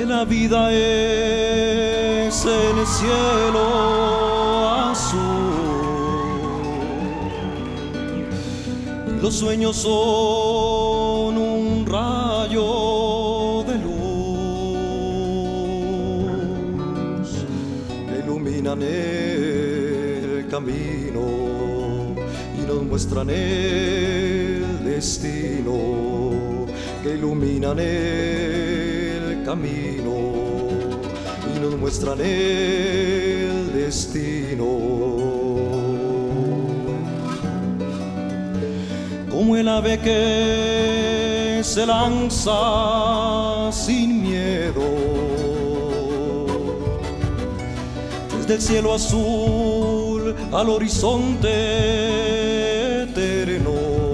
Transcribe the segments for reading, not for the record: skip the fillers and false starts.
la vida es el cielo azul, los sueños son un rayo de luz que iluminan el camino y nos muestran el destino, que iluminan el camino y nos muestran el destino. Como el ave que se lanza sin miedo desde el cielo azul al horizonte eterno,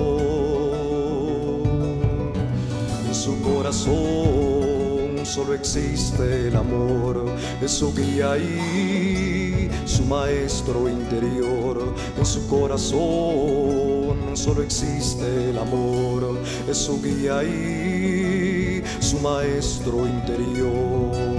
en su corazón solo existe el amor, es su guía y su maestro interior. En su corazón solo existe el amor, es su guía y su maestro interior.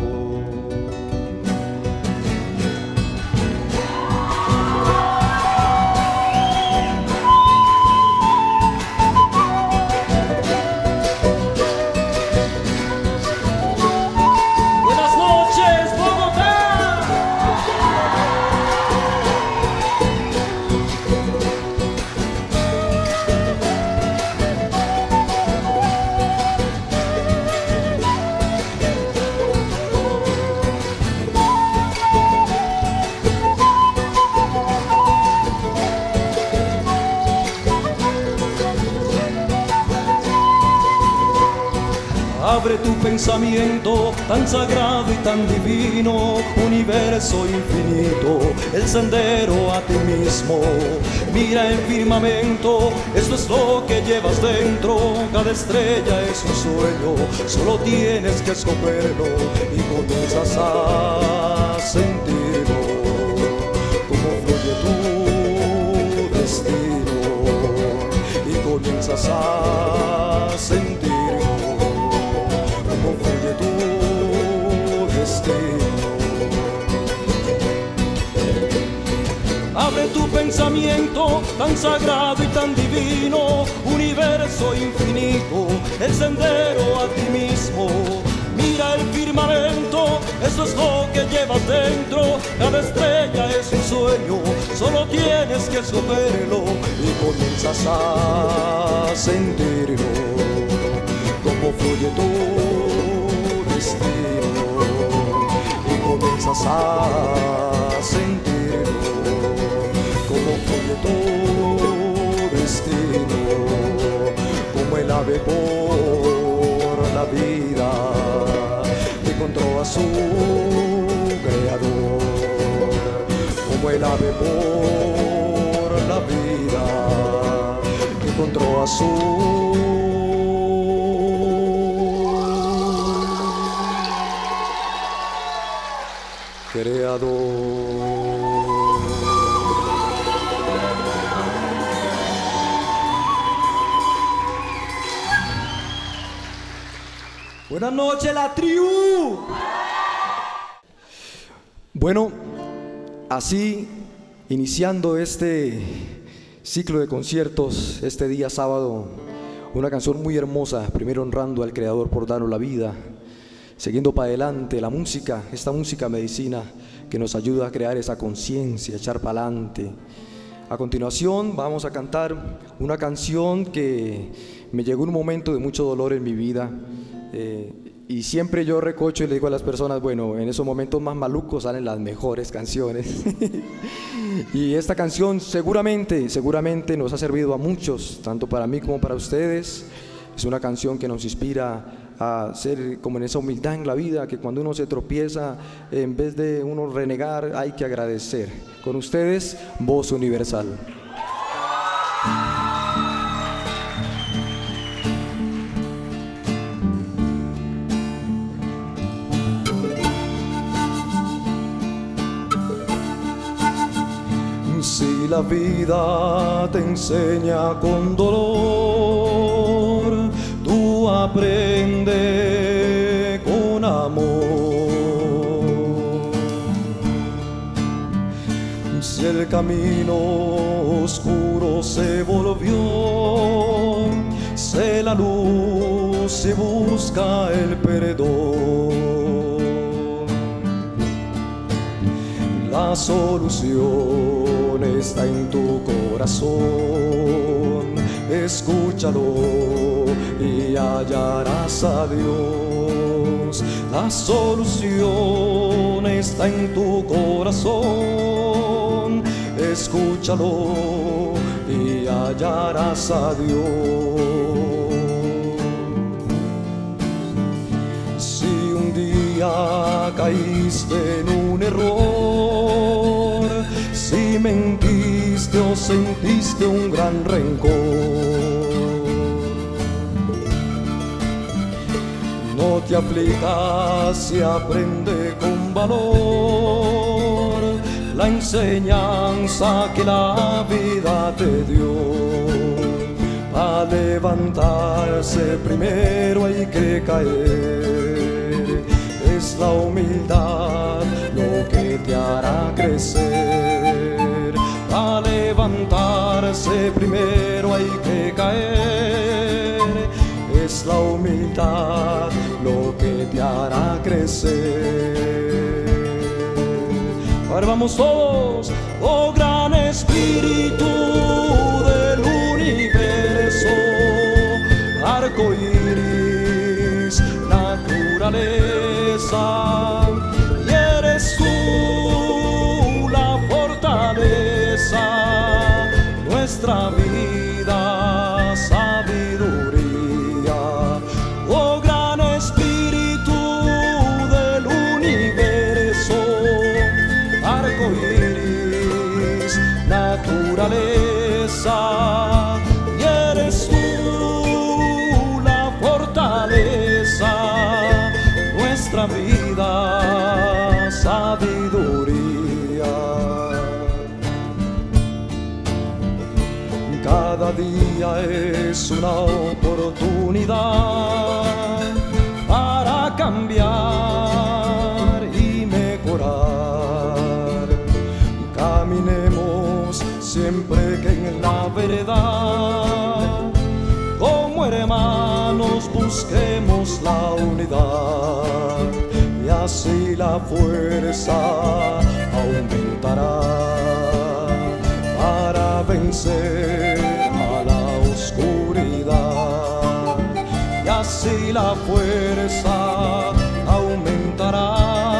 Abre tu pensamiento tan sagrado y tan divino, universo infinito, el sendero a ti mismo. Mira el firmamento, esto es lo que llevas dentro. Cada estrella es un sueño, solo tienes que escogerlo y comienzas a sentirlo. Cómo fluye tu destino y comienzas a sentirlo. Cómo fluye tu destino. Abre tu pensamiento tan sagrado y tan divino, universo infinito, el sendero a ti mismo. Mira el firmamento, eso es lo que llevas dentro. Cada estrella es un sueño, solo tienes que escogerlo y comienzas a sentirlo. Cómo fluye tu destino y comienzas a sentirlo. Cómo fluye tu destino, como el ave por la vida encontró a su creador. Como el ave por la vida encontró a su creador. Buenas noches, la tribu. Bueno, así iniciando este ciclo de conciertos, este día sábado, una canción muy hermosa, primero honrando al Creador por darnos la vida, siguiendo para adelante la música, esta música medicina que nos ayuda a crear esa conciencia, echar para adelante. A continuación vamos a cantar una canción que me llegó en un momento de mucho dolor en mi vida, y siempre yo recocho y le digo a las personas, bueno, en esos momentos más malucos salen las mejores canciones. Y esta canción seguramente nos ha servido a muchos, tanto para mí como para ustedes. Es una canción que nos inspira a ser como en esa humildad en la vida, que cuando uno se tropieza, en vez de uno renegar, hay que agradecer. Con ustedes, Voz Universal. Si la vida te enseña con dolor, tú aprende con amor. Si el camino oscuro se volvió, sé la luz y busca el perdón. La solución está en tu corazón, escúchalo y hallarás a Dios. La solución está en tu corazón, escúchalo y hallarás a Dios. Si un día caíste en un error, si mentiste o sentiste un gran rencor, no te aflijas y aprende con valor la enseñanza que la vida te dio. Para levantarse primero hay que caer, es la humildad lo que te hará crecer. Para levantarse primero hay que caer, es la humildad lo que te hará crecer. Ahora vamos todos. Oh gran Espíritu del universo, arco iris, naturaleza, y eres tú la fortaleza, nuestra vida, sabiduría. Oh gran Espíritu del universo, arco iris, naturaleza, y eres tú la fortaleza, nuestra vida, sabiduría. Cada día es una oportunidad para cambiar y mejorar. Caminemos siempre que en la verdad, como hermanos busquemos la unidad, y así la fuerza aumentará para vencer a la oscuridad, y así la fuerza aumentará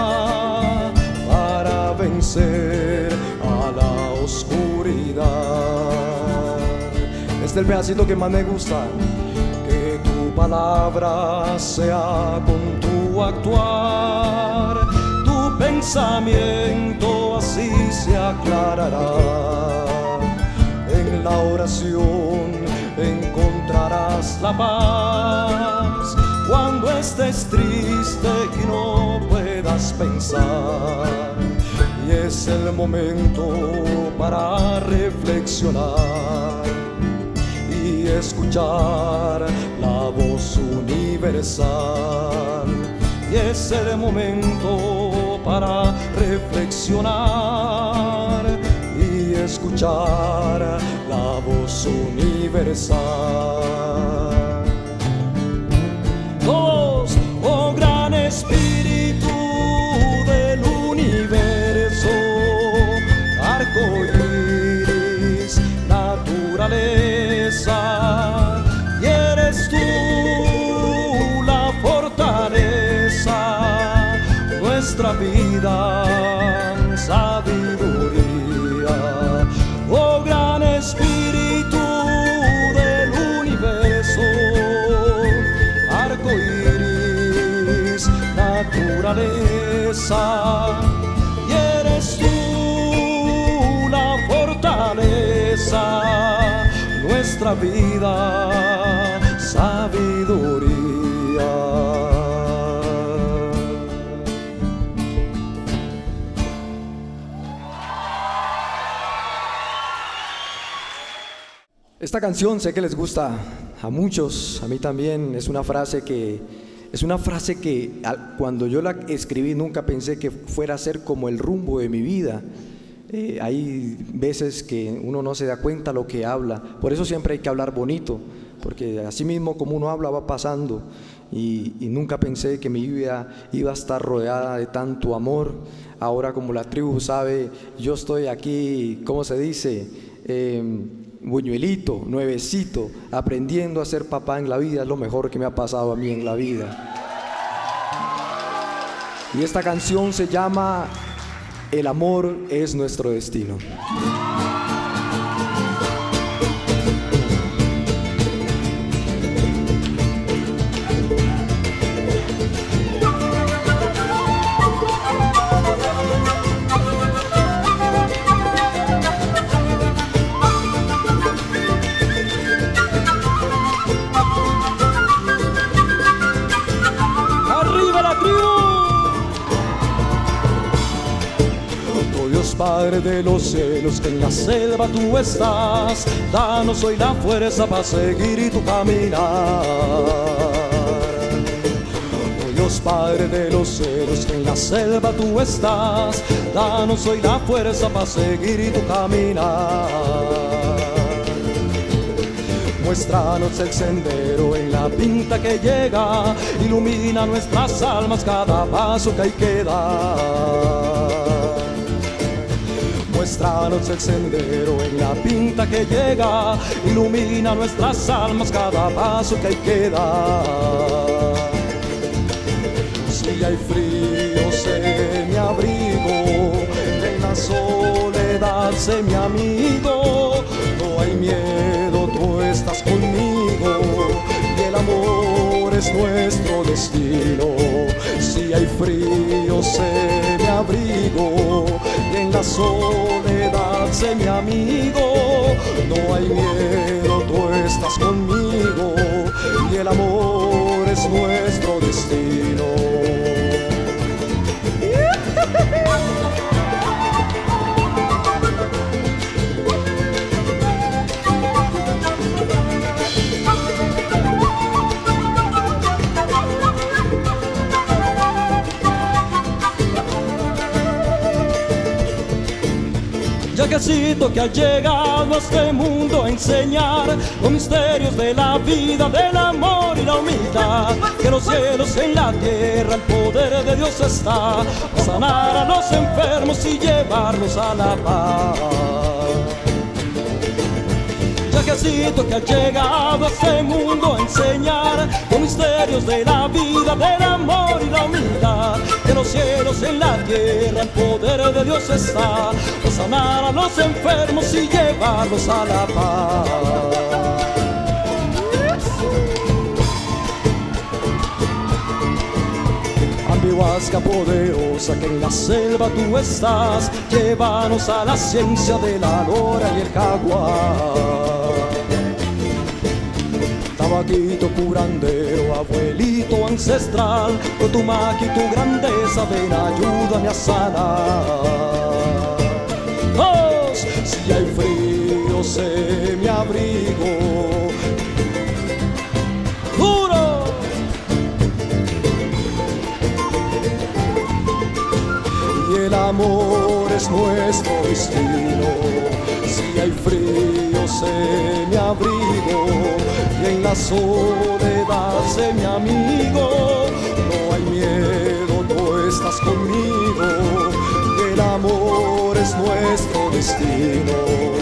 para vencer a la oscuridad. Este es el pedacito que más me gusta. Que tu palabra sea con tu actuar, tu pensamiento así se aclarará. En la oración encontrarás la paz cuando estés triste y no puedas pensar. Y es el momento para reflexionar y escuchar la voz universal. Y es el momento para reflexionar y escuchar la voz universal. Todos, oh gran Espíritu del universo, arco iris, naturaleza, y eres tú la fortaleza, nuestra vida, sabiduría. Oh gran Espíritu del universo, arco iris, naturaleza, y eres tú la fortaleza, nuestra vida, sabiduría. Esta canción sé que les gusta a muchos, a mí también. Es una frase que cuando yo la escribí nunca pensé que fuera a ser como el rumbo de mi vida. hay veces que uno no se da cuenta lo que habla. Por eso siempre hay que hablar bonito, porque así mismo como uno habla va pasando. Y nunca pensé que mi vida iba a estar rodeada de tanto amor. Ahora, como la tribu sabe, yo estoy aquí, ¿cómo se dice? Buñuelito, nuevecito, aprendiendo a ser papá en la vida. Es lo mejor que me ha pasado a mí en la vida. Y esta canción se llama El amor es nuestro destino. Padre de los cielos, que en la selva tú estás, danos hoy la fuerza para seguir tu caminar. Oh Dios Padre de los cielos, que en la selva tú estás, danos hoy la fuerza para seguir tu caminar. Muéstranos el sendero en la pinta que llega, ilumina nuestras almas cada paso que hay que dar. Muéstranos el sendero en la pinta que llega, ilumina nuestras almas cada paso que hay que dar. Si hay frío, sé mi abrigo, en la soledad sé mi amigo. No hay miedo, tú estás conmigo, y el amor es nuestro destino. Si hay frío, sé mi abrigo, y en la soledad sé mi amigo. No hay miedo, tú estás conmigo, y el amor es nuestro destino. Viajecito que ha llegado a este mundo a enseñar los misterios de la vida, del amor y la humildad. Que los cielos en la tierra, el poder de Dios está, para sanar a los enfermos y llevarlos a la paz. Viajecito que ha llegado a este mundo a enseñar los misterios de la vida, del amor y la humildad. Que los cielos en la tierra, el poder de Dios está, para sanar a los enfermos y llevarlos a la paz. Ambiguasca poderosa, que en la selva tú estás, llévanos a la ciencia de la lora y el jaguar. Tabaquito curandero, abuelito ancestral, con tu magia y tu grandeza, ven, ayúdame a sanar. Oh, si hay frío, sé mi abrigo, duro. Y el amor es nuestro destino. Si hay frío, sé mi abrigo, y en la soledad sé mi amigo. No hay miedo, tú estás conmigo, y el amor es nuestro destino.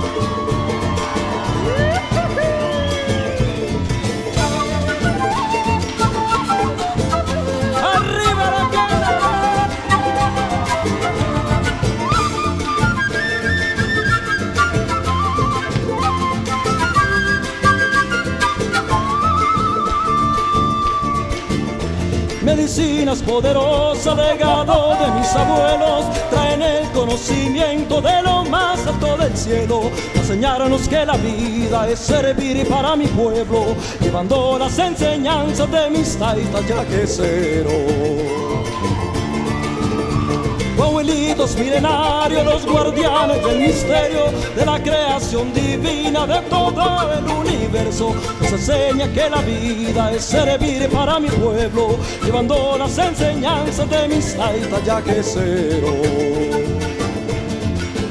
Medicinas poderosas, legado de mis abuelos, traen el conocimiento de lo más alto del cielo. Enseñarnos que la vida es servir para mi pueblo, llevando las enseñanzas de mis taitas yaqueceros. Abuelitos milenarios, los guardianes del misterio de la creación divina de todo el universo, nos enseña que la vida es servir para mi pueblo, llevando las enseñanzas de mis taitas yaqueceros.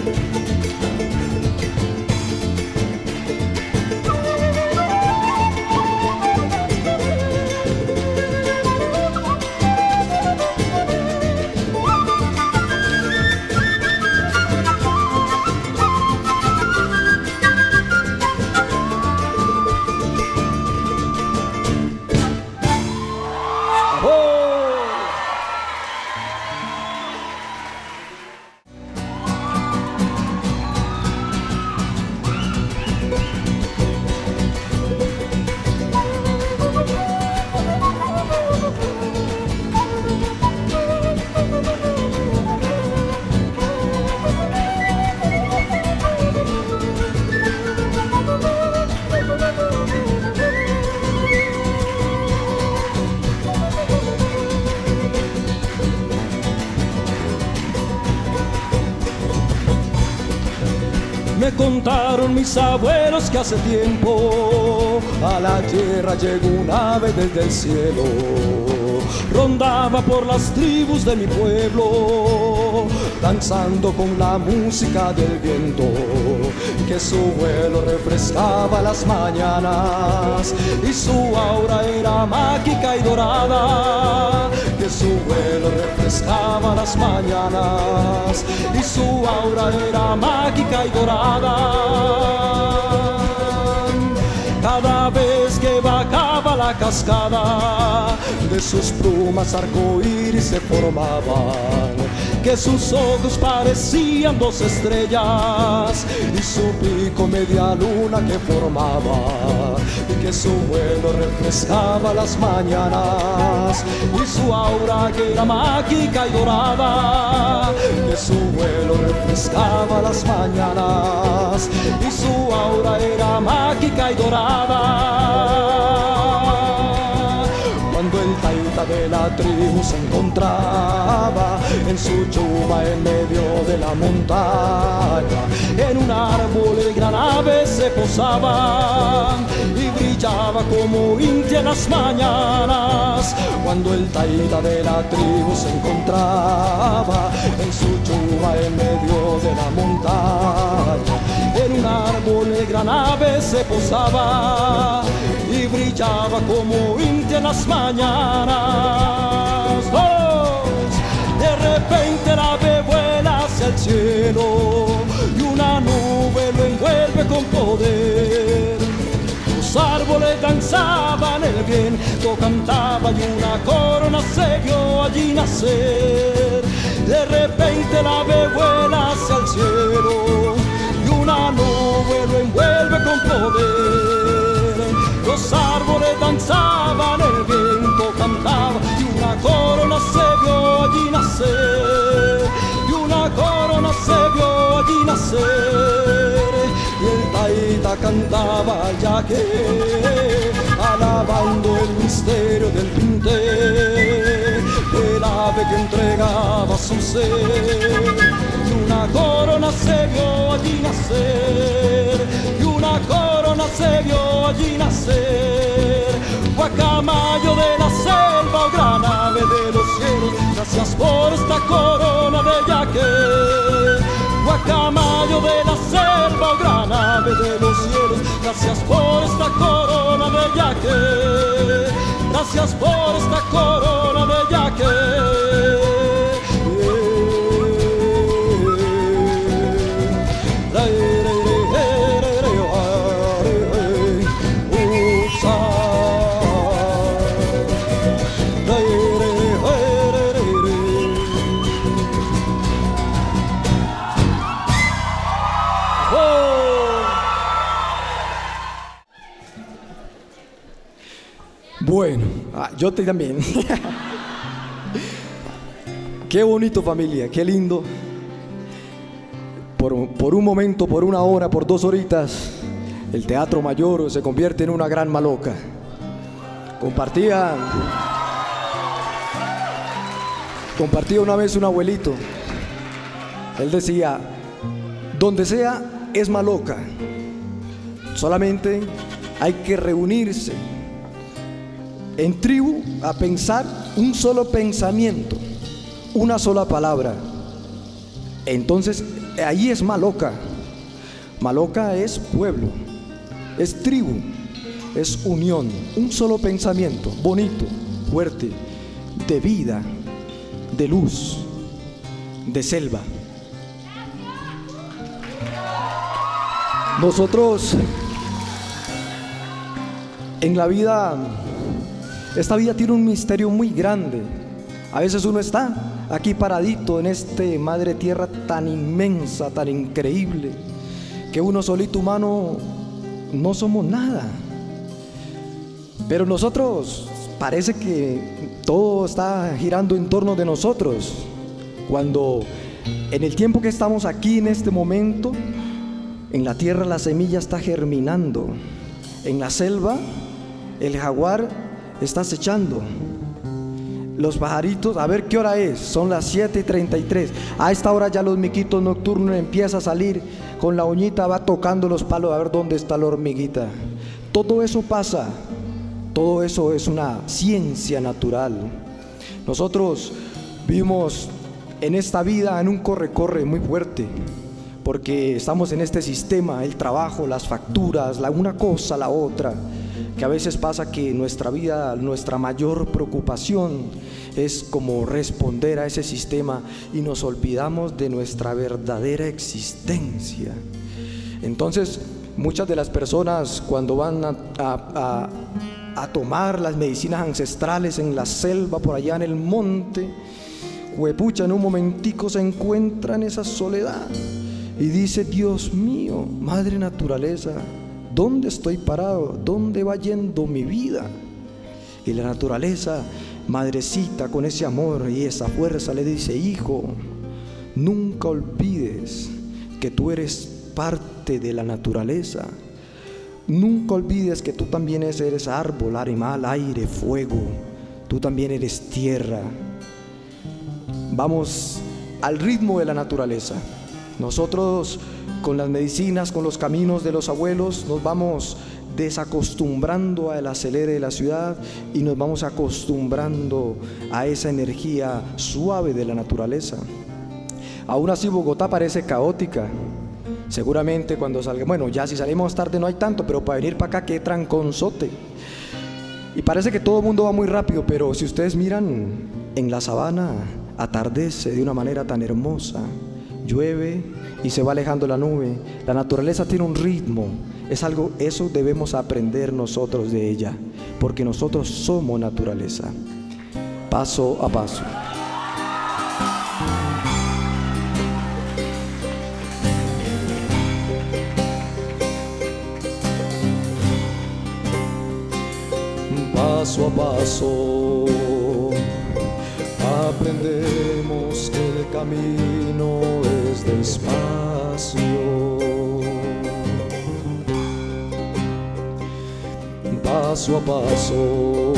Me contaron mis abuelos que hace tiempo a la tierra llegó un ave desde el cielo. Rondaba por las tribus de mi pueblo, danzando con la música del viento, que su vuelo refrescaba las mañanas y su aura era mágica y dorada, que su vuelo refrescaba las mañanas y su aura era mágica y dorada. Cada vez que bajaba la cascada, de sus plumas arcoíris se formaban, que sus ojos parecían dos estrellas y su pico media luna que formaba, y que su vuelo refrescaba las mañanas y su aura que era mágica y dorada, que su vuelo refrescaba las mañanas y su aura era mágica y dorada. Cuando el taita de la tribu se encontraba en su chuma en medio de la montaña, en un árbol el gran ave se posaba y brillaba como Intia en las mañanas. Cuando el taita de la tribu se encontraba en su chuma en medio de la montaña, en un árbol el gran ave se posaba y brillaba como Intia en las mañanas. ¡Oh! De repente el ave vuela hacia el cielo y una nube lo envuelve con poder. Los árboles danzaban, el viento cantaba y una corona se vio allí nacer. De repente el ave vuela hacia el cielo y una nube lo envuelve con poder. Los árboles danzaban, el viento cantaba y una corona se vio allí nacer. Y una corona se vio allí nacer. Y el taita cantaba ya que alabando el misterio del Pinte, el ave que entregaba su ser. Y una corona se vio allí nacer, y una corona se vio allí nacer. Guacamayo de la selva, oh gran ave de los cielos, gracias por esta corona de yaque. Guacamayo de la selva, oh gran ave de los cielos, gracias por esta corona de yaque. Gracias por esta corona de yaque. Bueno, yo también. Qué bonito, familia, qué lindo. Por un momento, por una hora, por 2 horitas, el Teatro Mayor se convierte en una gran maloca. Compartía una vez un abuelito. Él decía, donde sea es maloca, solamente hay que reunirse en tribu a pensar un solo pensamiento, una sola palabra. Entonces ahí es maloca. Maloca es pueblo, es tribu, es unión, un solo pensamiento, bonito, fuerte, de vida, de luz, de selva. Nosotros en la vida, esta vida tiene un misterio muy grande. A veces uno está aquí paradito en este madre tierra tan inmensa, tan increíble, que uno solito humano no somos nada. Pero nosotros parece que todo está girando en torno de nosotros, cuando en el tiempo que estamos aquí en este momento, en la tierra la semilla está germinando, en la selva el jaguar está acechando, los pajaritos, a ver qué hora es, son las 7:33. A esta hora ya los miquitos nocturnos empiezan a salir, con la uñita va tocando los palos a ver dónde está la hormiguita. Todo eso pasa, todo eso es una ciencia natural. Nosotros vivimos en esta vida en un corre-corre muy fuerte, porque estamos en este sistema, el trabajo, las facturas, una cosa, la otra, que a veces pasa que nuestra vida, nuestra mayor preocupación es como responder a ese sistema y nos olvidamos de nuestra verdadera existencia. Entonces, muchas de las personas cuando van a tomar las medicinas ancestrales en la selva, por allá en el monte, huepucha, en un momentico se encuentran esa soledad y dice: Dios mío, madre naturaleza, ¿dónde estoy parado? ¿Dónde va yendo mi vida? Y la naturaleza, madrecita, con ese amor y esa fuerza le dice: hijo, nunca olvides que tú eres parte de la naturaleza. Nunca olvides que tú también eres árbol, animal, aire, fuego. Tú también eres tierra. Vamos al ritmo de la naturaleza. Nosotros, con las medicinas, con los caminos de los abuelos, nos vamos desacostumbrando al acelere de la ciudad y nos vamos acostumbrando a esa energía suave de la naturaleza. Aún así Bogotá parece caótica. Seguramente cuando salga, bueno, ya si salimos tarde no hay tanto, pero para venir para acá qué tranconzote. Y parece que todo el mundo va muy rápido, pero si ustedes miran en la sabana, atardece de una manera tan hermosa, llueve y se va alejando la nube. La naturaleza tiene un ritmo, es algo, eso debemos aprender nosotros de ella, porque nosotros somos naturaleza. Paso a paso. Paso a paso aprendemos que el camino es despacio. Paso a paso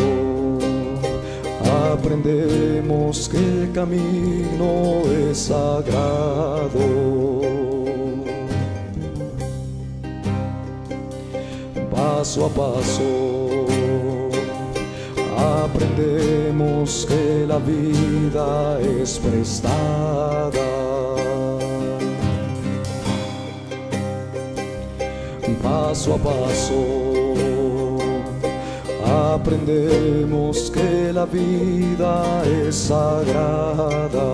aprendemos que el camino es sagrado. Paso a paso aprendemos que la vida es prestada. Paso a paso aprendemos que la vida es sagrada.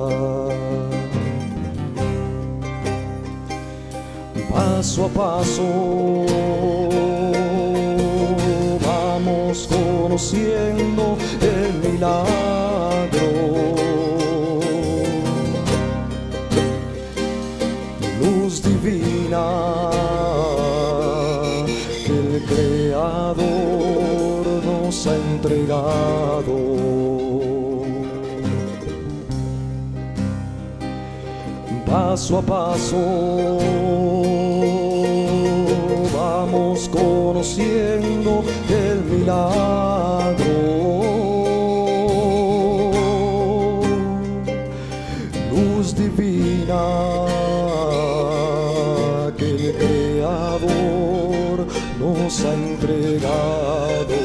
Paso a paso vamos conociendo el milagro. Luz divina que el Creador nos ha entregado. Paso a paso vamos conociendo el milagro. Luz divina que el Creador nos ha entregado.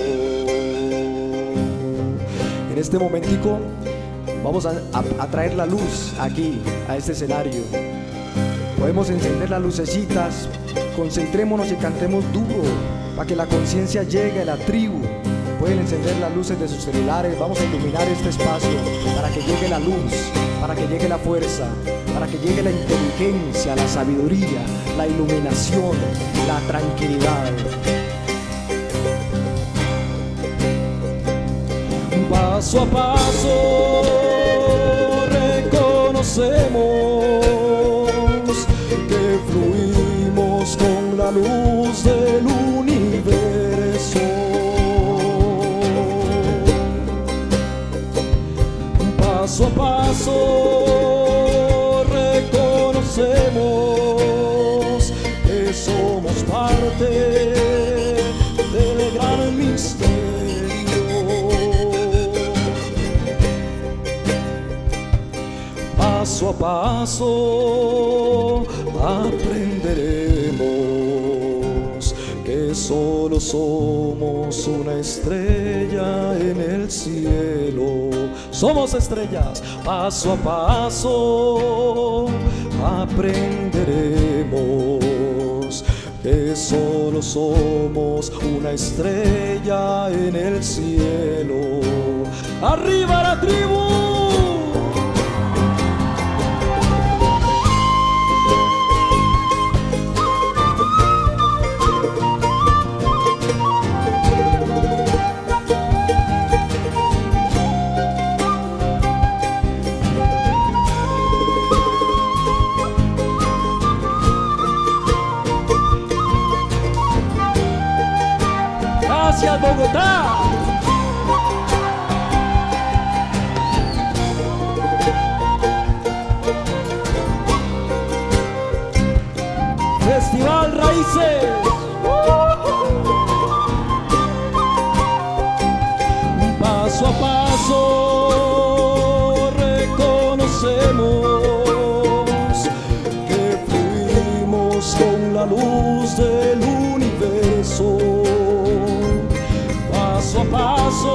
En este momentico vamos a traer la luz aquí, a este escenario. Podemos encender las lucecitas, concentrémonos y cantemos duro para que la conciencia llegue a la tribu. Pueden encender las luces de sus celulares, vamos a iluminar este espacio para que llegue la luz, para que llegue la fuerza, para que llegue la inteligencia, la sabiduría, la iluminación, la tranquilidad. Paso a paso reconocemos que fluimos con la luz del universo. Paso a paso reconocemos que somos parte del gran misterio. paso a paso aprenderemos que solo somos una estrella en el cielo. Somos estrellas, paso a paso aprenderemos que solo somos una estrella en el cielo. ¡Arriba la tribu! Gracias, Bogotá. Festival Raíces. Paso a paso reconocemos que fluimos con la luz del universo. Paso a paso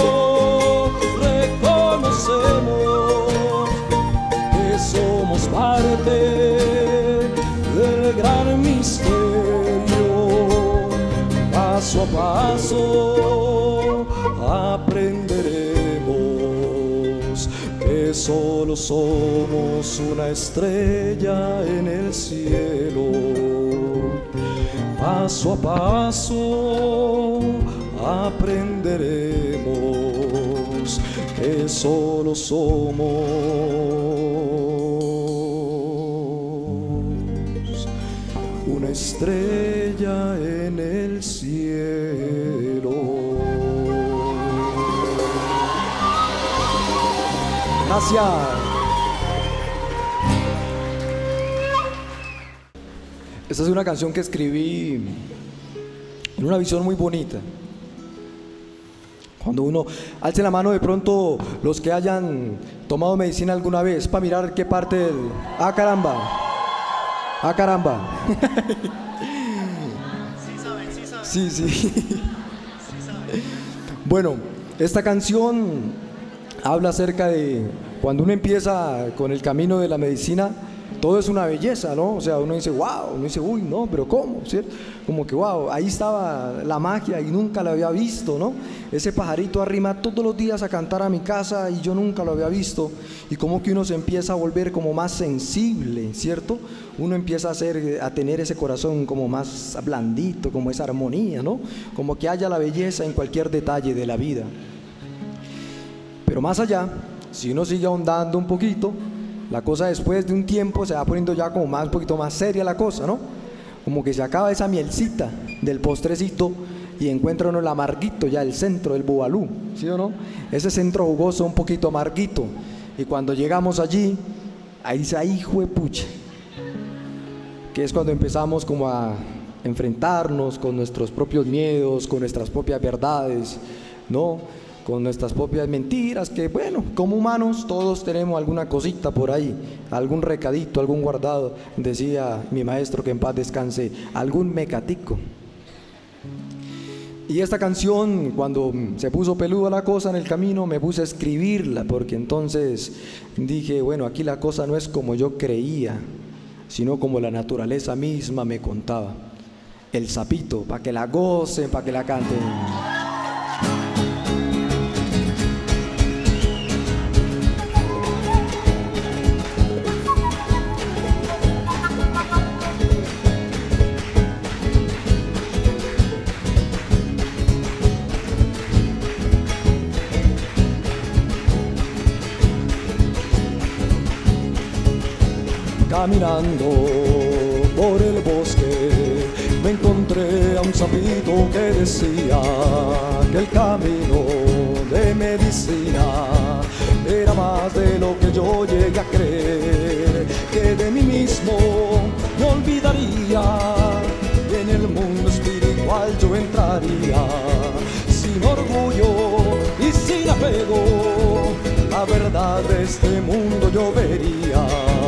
reconocemos que somos parte del gran misterio. Paso a paso aprenderemos que solo somos una estrella en el cielo. Paso a paso aprenderemos que solo somos una estrella en el cielo. Gracias. Esta es una canción que escribí en una visión muy bonita. Cuando uno alce la mano de pronto los que hayan tomado medicina alguna vez para mirar qué parte del... ¡Ah, caramba! ¡Ah, caramba! Sí, sí. Bueno, esta canción habla acerca de cuando uno empieza con el camino de la medicina. Todo es una belleza, ¿no? O sea, uno dice, wow, uno dice, uy, no, pero ¿cómo? ¿Cierto? Como que, wow, ahí estaba la magia y nunca la había visto, ¿no? Ese pajarito arrima todos los días a cantar a mi casa y yo nunca lo había visto. Y como que uno se empieza a volver como más sensible, ¿cierto? Uno empieza a tener ese corazón como más blandito, como esa armonía, ¿no? Como que haya la belleza en cualquier detalle de la vida. Pero más allá, si uno sigue ahondando un poquito, la cosa después de un tiempo se va poniendo ya como un poquito más seria la cosa, ¿no? Como que se acaba esa mielcita del postrecito y encuentra uno el amarguito, ya el centro, el bubalú, ¿sí o no? Ese centro jugoso un poquito amarguito. Y cuando llegamos allí, ahí dice, ¡ay, juepucha! Que es cuando empezamos como a enfrentarnos con nuestros propios miedos, con nuestras propias verdades, ¿no? Con nuestras propias mentiras, que bueno, como humanos todos tenemos alguna cosita por ahí, algún recadito, algún guardado, decía mi maestro que en paz descanse, algún mecatico. Y esta canción, cuando se puso peluda la cosa en el camino, me puse a escribirla, porque entonces dije, bueno, aquí la cosa no es como yo creía, sino como la naturaleza misma me contaba. El sapito, para que la gocen, para que la canten. Caminando por el bosque me encontré a un sapito que decía que el camino de medicina era más de lo que yo llegué a creer, que de mí mismo me olvidaría y en el mundo espiritual yo entraría sin orgullo y sin apego la verdad de este mundo yo vería.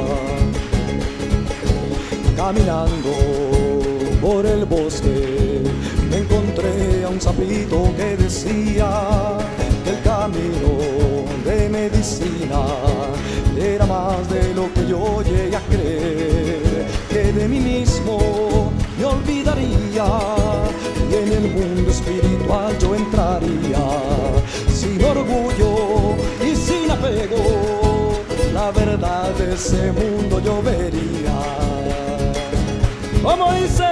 Caminando por el bosque me encontré a un sapito que decía que el camino de medicina era más de lo que yo llegué a creer, que de mí mismo me olvidaría y en el mundo espiritual yo entraría sin orgullo y sin apego, la verdad de ese mundo yo vería. Como dice,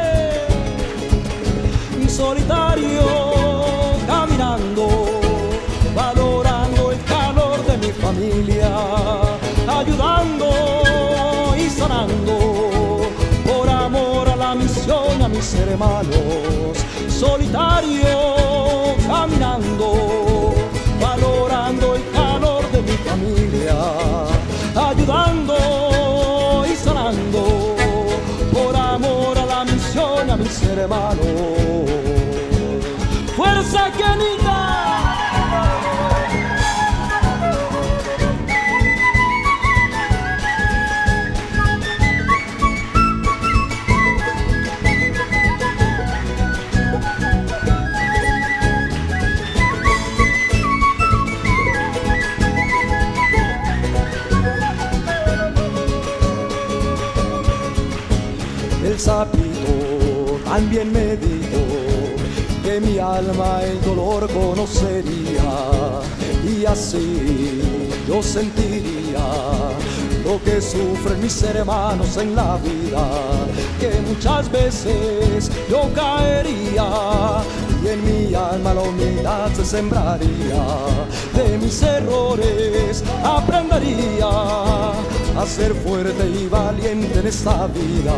solitario, caminando, valorando el calor de mi familia, ayudando y sanando, por amor a la misión, a mis hermanos. Solitario, caminando, valorando el calor de mi familia, ayudando y sanando, por amor a la misión, a mis hermanos. ¡Fuerza, Kenita! El sapito también me dijo que mi alma el dolor conocería y así yo sentiría lo que sufren mis hermanos en la vida, que muchas veces yo caería y en mi alma la humildad se sembraría, de mis errores aprendería a ser fuerte y valiente en esta vida.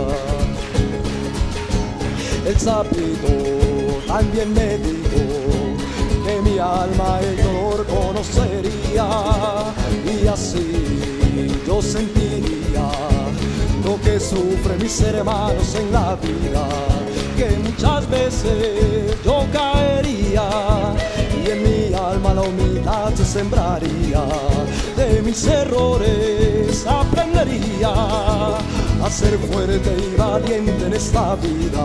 El sapito también me dijo que mi alma el dolor conocería y así yo sentiría lo que sufren mis hermanos en la vida, que muchas veces yo caería y en mi alma la humildad se sembraría, de mis errores aprendería a ser fuerte y valiente en esta vida.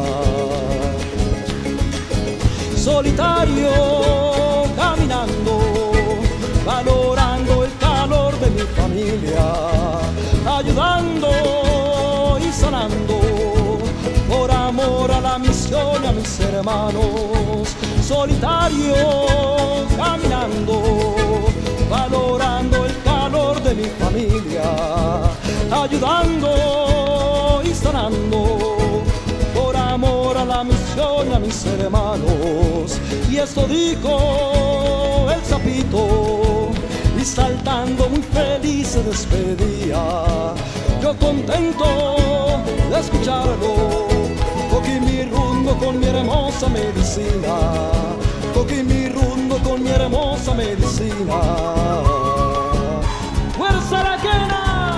Solitario, caminando, valorando el calor de mi familia, ayudando y sanando, por amor a la misión y a mis hermanos. Solitario, caminando, valorando el calor de mi familia, ayudando y sanando, por amor a la misión y a mis hermanos. Y esto dijo el sapito, y saltando muy feliz se despedía. Yo contento de escucharlo, cogí mi rumbo con mi hermosa medicina, cogí mi rumbo con mi hermosa medicina. ¡Fuerza la quena!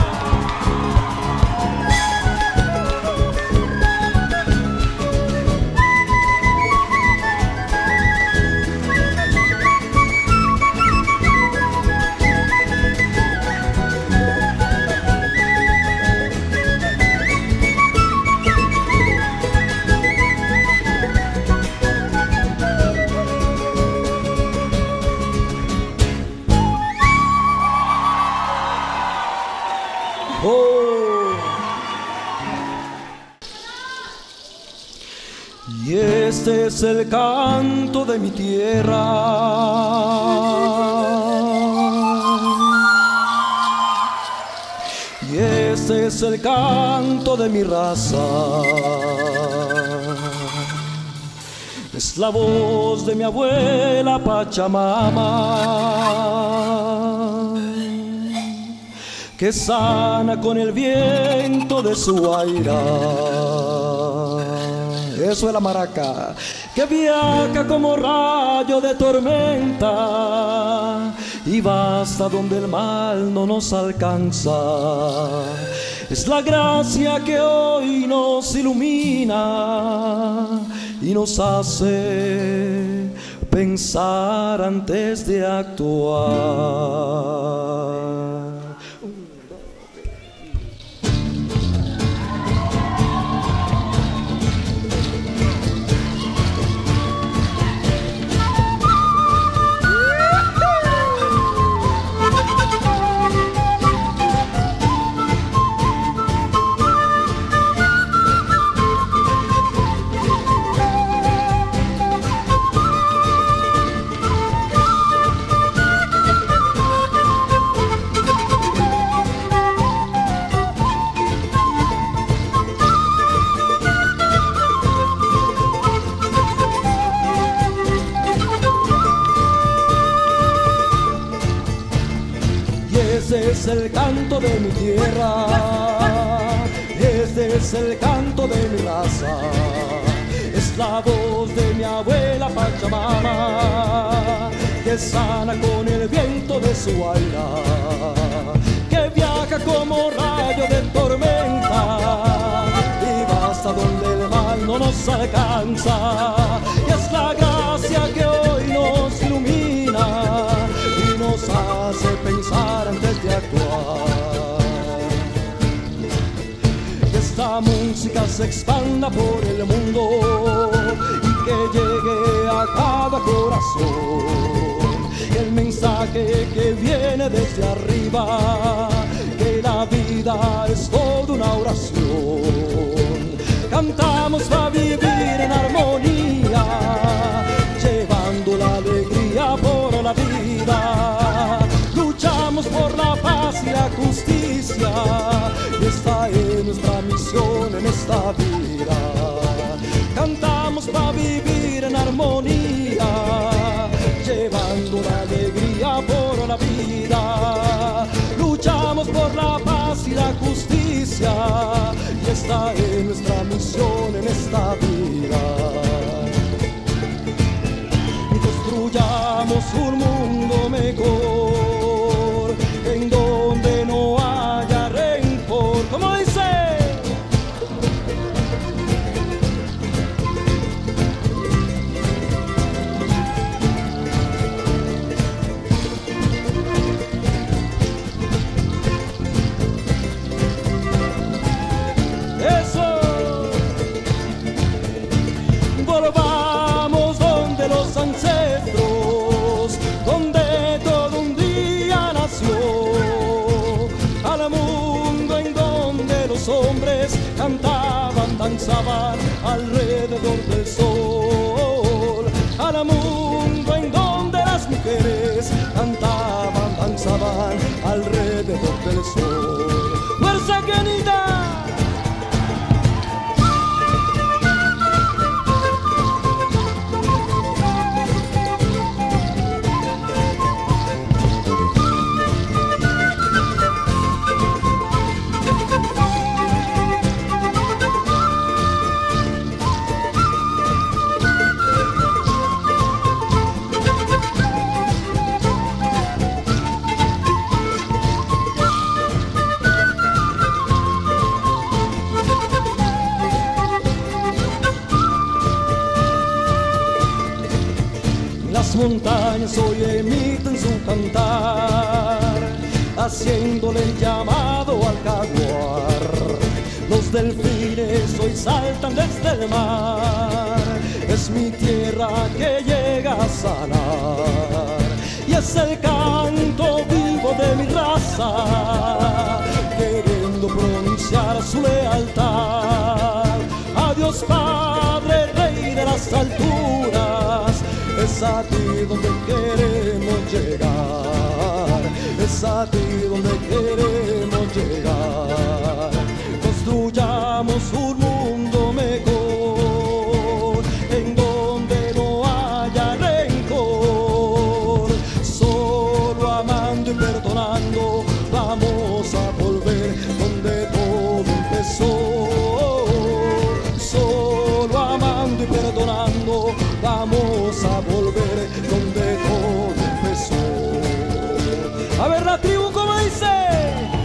Y este es el canto de mi tierra, y este es el canto de mi raza. Es la voz de mi abuela Pachamama, que sana con el viento de su aira. Eso es la maraca, que viaja como rayo de tormenta y va hasta donde el mal no nos alcanza. Es la gracia que hoy nos ilumina y nos hace pensar antes de actuar. Este es el canto de mi tierra, este es el canto de mi raza, es la voz de mi abuela Pachamama, que sana con el viento de su aira, que viaja como rayo de tormenta y va hasta donde el mal no nos alcanza, y es la gracia que hoy nos ilumina y nos hace pensar antes de actuar. Que esta música se expanda por el mundo y que llegue a cada corazón. El mensaje que viene desde arriba, que la vida es toda una oración. Cantamos para vivir en armonía, llevando la alegría por la vida. Luchamos por la paz y la justicia, y esta es nuestra misión en esta vida. Cantamos para vivir en armonía, llevando la alegría por la vida. Luchamos por la paz y la justicia, y esta es nuestra misión en esta vida. Construyamos un mundo mejor, en donde no haya rencor. ¿Cómo dice? ¡Eso! Volvamos donde los ancestros, donde todo un día nació, al mundo en donde los hombres cantaban, danzaban alrededor del sol, al mundo en donde las mujeres cantaban, danzaban alrededor del sol. ¡Fuerza querida! Las montañas hoy emiten su cantar, haciéndole el llamado al jaguar. Los delfines hoy saltan desde el mar, es mi tierra que llega a sanar. Y es el canto vivo de mi raza, queriendo pronunciar su lealtad. A Dios Padre, Rey de las alturas, es a ti donde queremos llegar, es a ti donde queremos llegar. Construyamos un mundo mejor, en donde no haya rencor. Solo amando y perdonando vamos a volver donde todo empezó. Solo amando y perdonando vamos a volver donde todo empezó. A ver la tribu, ¿cómo dice?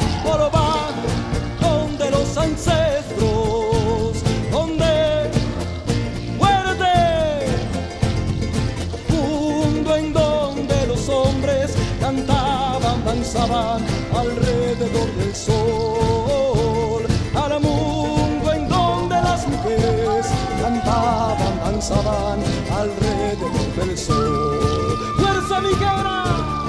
pasaban alrededor del sol. ¡Fuerza ligera!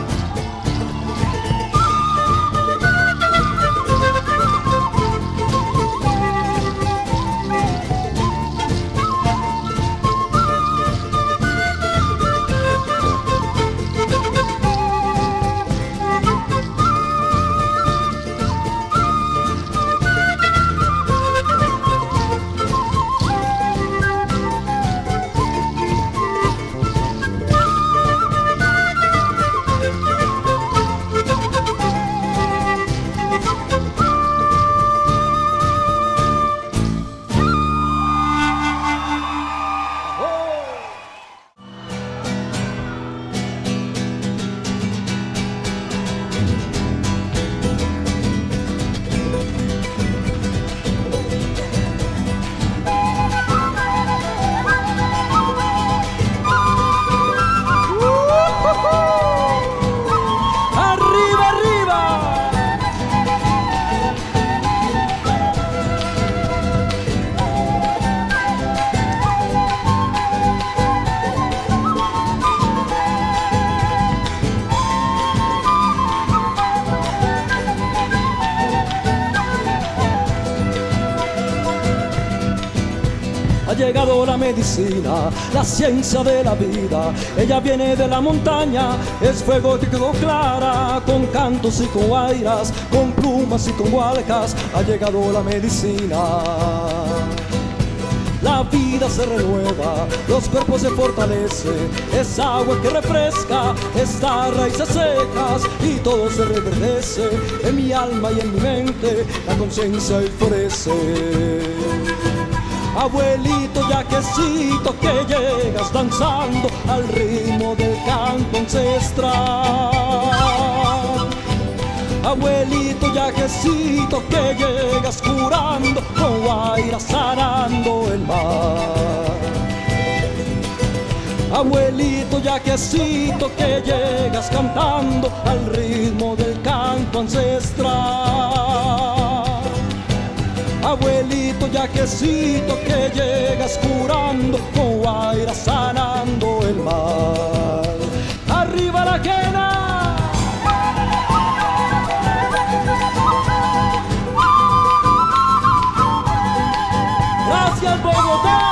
Ha llegado la medicina, la ciencia de la vida. Ella viene de la montaña, es fuego que quedó clara, con cantos y con guairas, con plumas y con hualcas. Ha llegado la medicina. La vida se renueva, los cuerpos se fortalecen, es agua que refresca, estas raíces secas y todo se reverdece. En mi alma y en mi mente la conciencia florece. Abuelito yaquecito que llegas danzando al ritmo del canto ancestral. Abuelito yaquecito que llegas curando con guairas sanando el mar. Abuelito yaquecito que llegas cantando al ritmo del canto ancestral. Abuelito yaquecito que llegas curando con guairas sanando el mar. ¡Arriba la quena! ¡Gracias, Bogotá!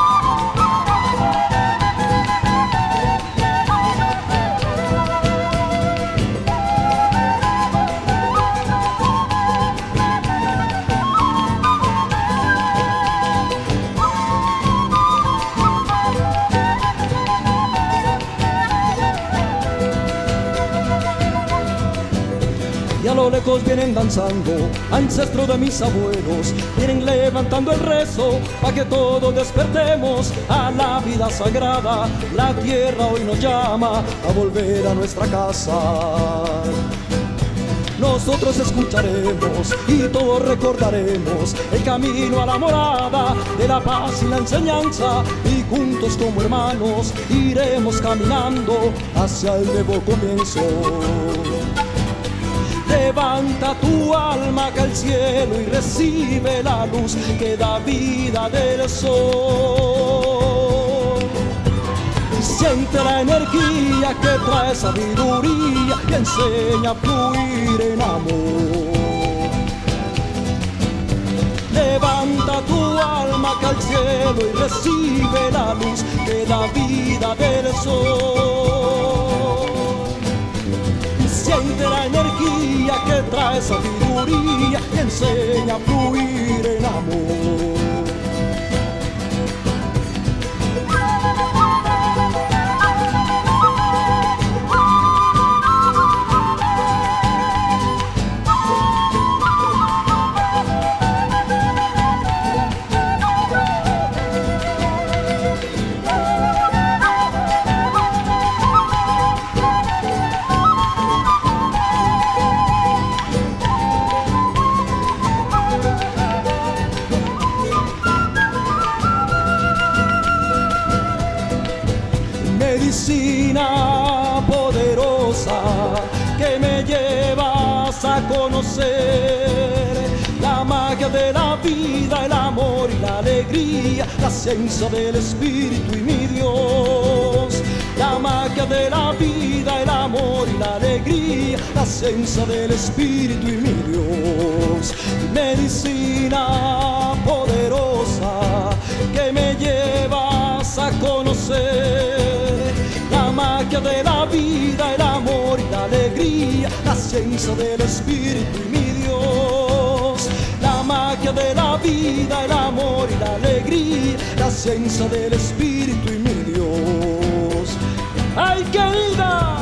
Y a lo lejos vienen danzando, ancestros de mis abuelos, vienen levantando el rezo, pa' que todos despertemos a la vida sagrada. La tierra hoy nos llama a volver a nuestra casa. Nosotros escucharemos y todos recordaremos el camino a la morada de la paz y la enseñanza, y juntos como hermanos iremos caminando hacia el nuevo comienzo. Levanta tu alma que al cielo y recibe la luz que da vida del sol. Siente la energía que trae sabiduría y enseña a fluir en amor. Levanta tu alma que al cielo y recibe la luz que da vida del sol. Siente la energía que trae sabiduría y enseña a fluir en amor. Medicina poderosa que me llevas a conocer la magia de la vida, el amor y la alegría. alegría, la ciencia del espíritu y mi Dios. La magia de la vida, el amor y la alegría, la ciencia del espíritu y mi Dios. Medicina poderosa que me llevas a conocer. La magia de la vida, el amor y la alegría, la ciencia del espíritu y mi Dios. La magia de la vida, el amor y la alegría, la ciencia del espíritu y mi Dios. ¡Ay, querida!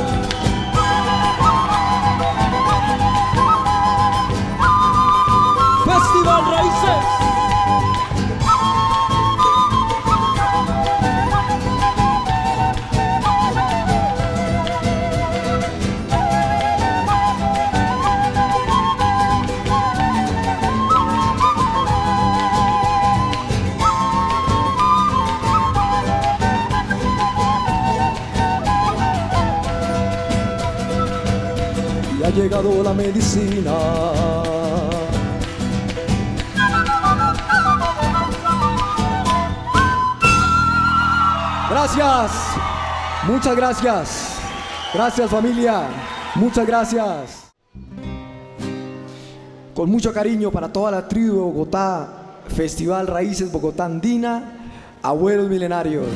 Festival Raíces. Ha llegado la medicina. Gracias, muchas gracias. Gracias, familia, muchas gracias. Con mucho cariño para toda la tribu de Bogotá, Festival Raíces Bogotá Andina, Abuelos Milenarios.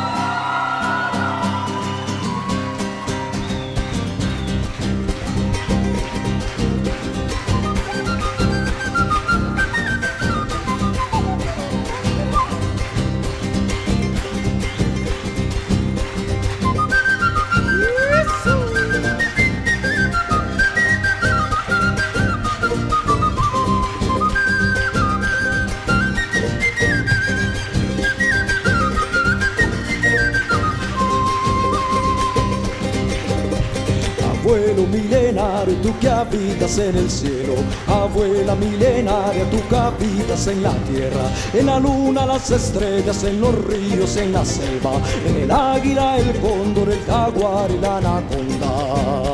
Abuelo milenario, tú que habitas en el cielo. Abuela milenaria, tú que habitas en la tierra. En la luna, las estrellas, en los ríos, en la selva. En el águila, el cóndor, el jaguar y la anaconda.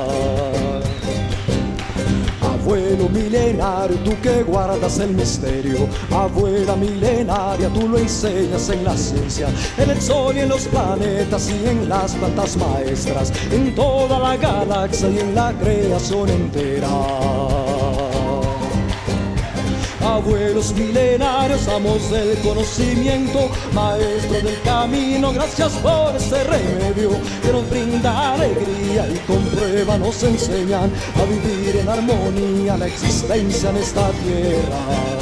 Abuelo milenario, tú que guardas el misterio. Abuela milenaria, tú lo enseñas en la ciencia. En el sol y en los planetas y en las plantas maestras. En toda la galaxia y en la creación entera. Abuelos milenarios, amos del conocimiento, maestros del camino, gracias por este remedio que nos brinda alegría y con prueba nos enseñan a vivir en armonía la existencia en esta tierra.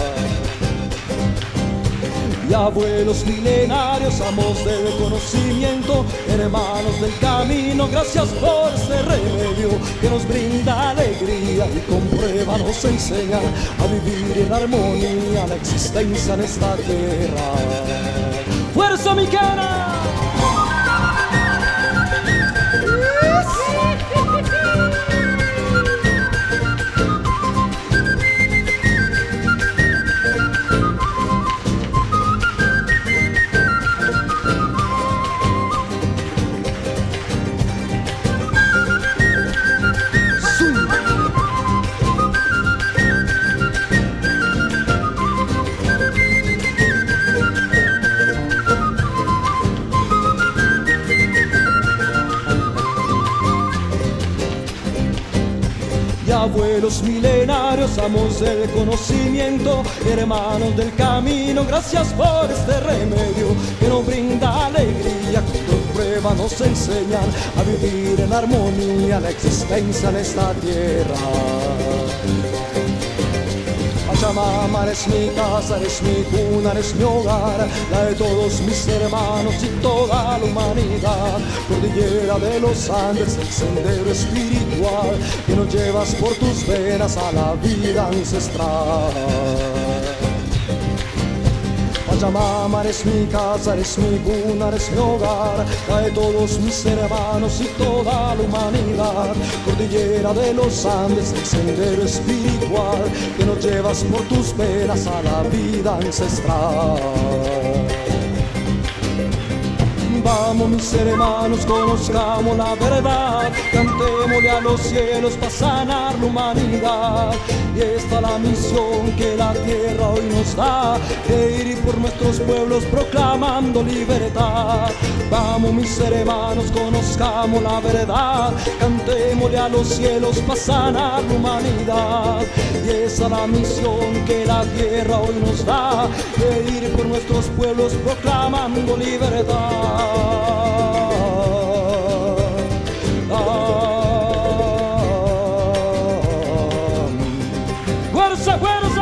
Y abuelos milenarios, amos del conocimiento, hermanos del camino, gracias por este remedio que nos brinda alegría y con prueba nos enseña a vivir en armonía la existencia en esta tierra. ¡Fuerza mi cara! Abuelos milenarios, amos del conocimiento, hermanos del camino, gracias por este remedio que nos brinda alegría, que con prueba nos enseñan a vivir en armonía la existencia en esta tierra. Pachamama, eres mi casa, eres mi cuna, eres mi hogar, la de todos mis hermanos y toda la humanidad. Cordillera de los Andes, el sendero espiritual que nos llevas por tus venas a la vida ancestral. Pachamama, eres mi casa, eres mi cuna, eres mi hogar, la de todos mis hermanos y toda la humanidad. Cordillera de los Andes, el sendero espiritual que nos llevas por tus venas a la vida ancestral. Vamos mis hermanos, conozcamos la verdad, cantémosle a los cielos para sanar la humanidad. Y esta es la misión que la tierra hoy nos da, de ir por nuestros pueblos proclamando libertad. Vamos mis hermanos, conozcamos la verdad, cantémosle a los cielos para sanar la humanidad. Y esa es la misión que la tierra hoy nos da, de ir por nuestros pueblos proclamando libertad. Fuerza, fuerza.